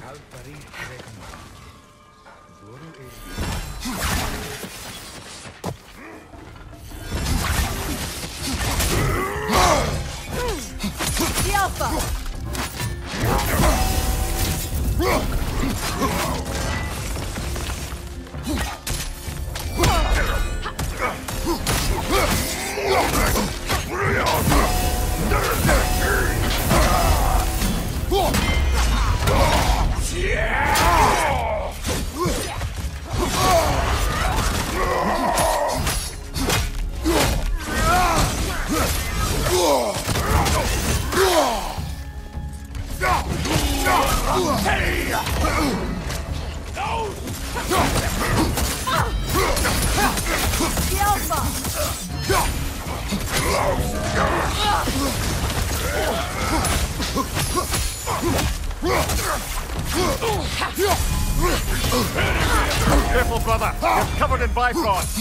The Alpha! Careful, brother. You're covered in bifrost.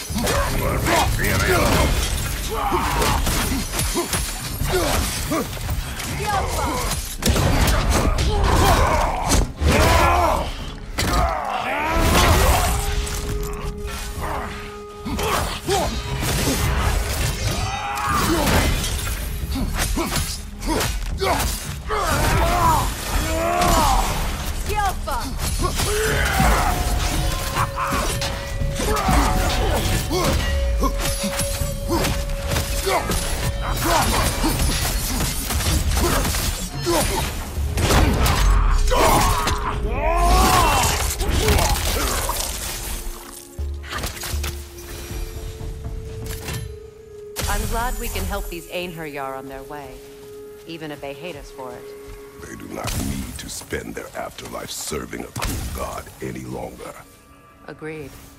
I'm glad we can help these Einherjar on their way, even if they hate us for it. They do not need to spend their afterlife serving a cruel god any longer. Agreed.